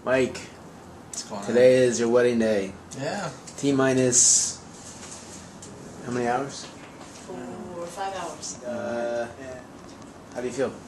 Mike, What's going on? today is your wedding day. Yeah. T minus how many hours? 4 or 5 hours. How do you feel?